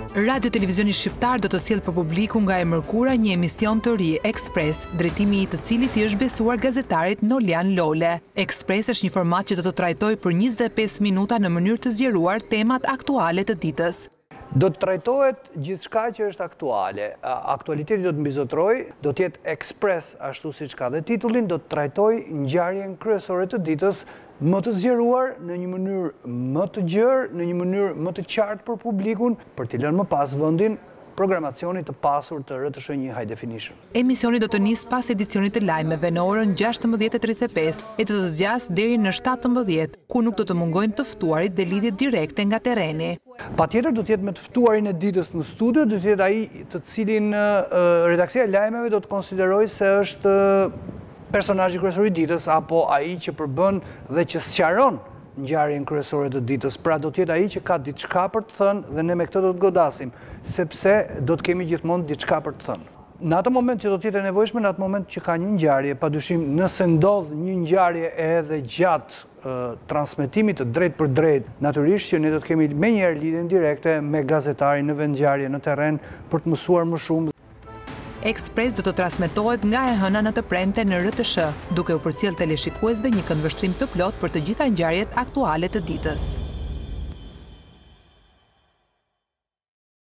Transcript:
Radio Televizioni Shqiptar do të sjellë për publikun nga e mërkura një emision të ri, Express, drejtimi i të cilit i është besuar gazetarit Nolian Lole. Express është një format që do të trajtojë për 25 minuta në mënyrë të zgjeruar temat aktuale të ditës. Do të trajtohet gjithçka që është aktuale. Aktualiteti do të mbizotrojë, do të jetë Express ashtu siç ka dhe titullin, do të trajtojë ngjarjen kryesore të ditës më të zgjeruar në një mënyrë më të gjerë, në një mënyrë më të qartë për publikun, për t'i lënë më pas vendin programacionit të pasur të RTS1 High Definition. Emisioni do të nisë pas edicionit të lajmeve në orën 16:35 e të zgjas deri në 17, ku nuk do të mungojnë të ftuarit dhe lidhjet direkte nga terreni. Patjetër do të jetë me të ftuarin e ditës në studio, do të jetë ai të cilin redaksia e lajmeve do të konsiderojë se është personazhi kryesor i ditës apo ai që përbën dhe që sqaron ngjarjen kryesore të ditës. Pra do të jetë ai që ka diçka për të thënë dhe ne me këtë do të godasim, sepse do të kemi gjithmonë diçka për të thënë. Në atë moment që do të jetë e nevojshme, në atë moment që ka një ngjarje, padyshim nëse ndodh një ngjarje edhe gjatë transmetimit të drejt për drejt, natyrisht që ne do të kemi menjëherë lidhjen direkte me gazetarin në vendngjarje në terren për të mësuar më shumë. Express do të transmetohet nga e hëna në të premte në RTS, duke u përcjellë teleshikuesve një këndvështrim të plot për të gjitha ngjarjet aktuale të ditës.